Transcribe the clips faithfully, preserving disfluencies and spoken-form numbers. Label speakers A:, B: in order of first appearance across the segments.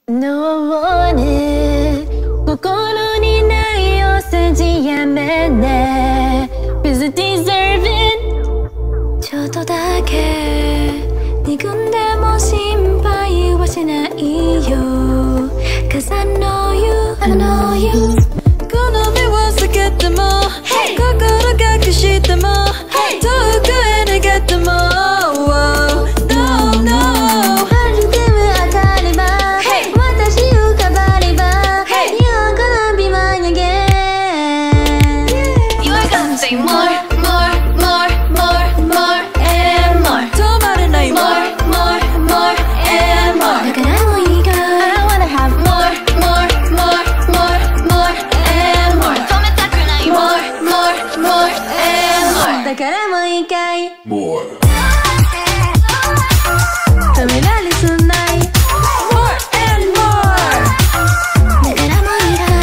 A: No one 心にないお世辞やめね Cause it deserving ちょっとだけ憎んでも心配はしないよ Cause I know you I know you 好みを避けても、hey! 心隠しても、hey! 遠くへ逃げても、oh, no, no 春でも当たれば、hey! 私をかばれば、hey! You're gonna be mine again You're gonna say more, more, more, more, more and more 止まれない more, more, more and more だからもういいか I wanna have more, more, more, more, more and more 止めたくない more, more, more and more だからもういいかい more 止められそうない more and more だからもういいか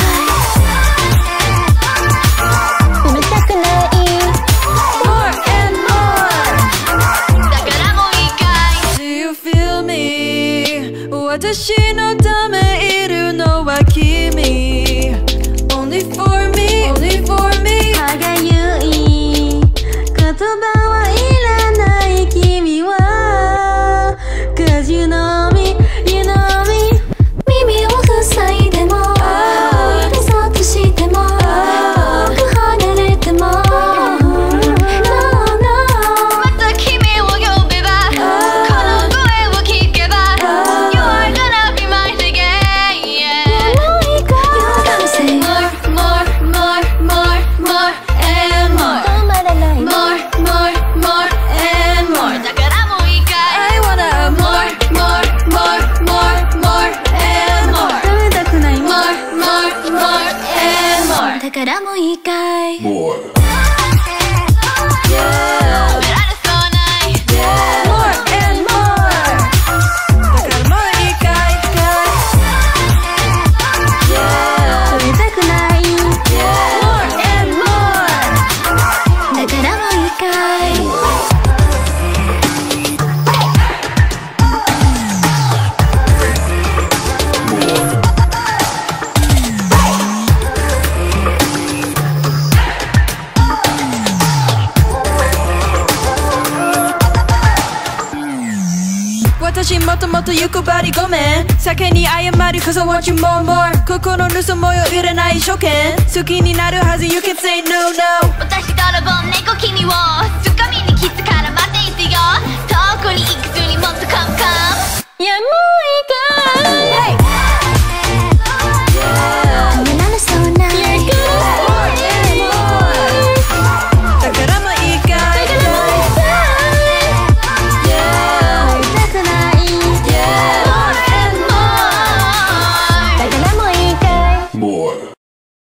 A: い止めたくない more and more だからもういいかい Do you feel me 私のためいるのは君 Only for me Only for me 歯がゆい言葉はいらない君は Cause you know me You know me 耳を塞いでもリゾートしても遠く離れても No no また君を呼べばこの声を聞けば You are gonna be mine again yeah. You're gonna say more more more more more and more 止まらない more more more and more だからもういいかい I wanna have more more more more more and more 止めたくない more more more and more だからもういいかい more Yeah 止められそうない Yeah more and more だからもういいかい Yeah 止めたくない Yeah more and more だからもういいかい 私もともと欲張りごめん酒に謝る Cause I want you more more 心盗もうよいらない初見好きになるはず You can say no no 私泥棒猫君をつかみにキスから待っていてよ遠くに行く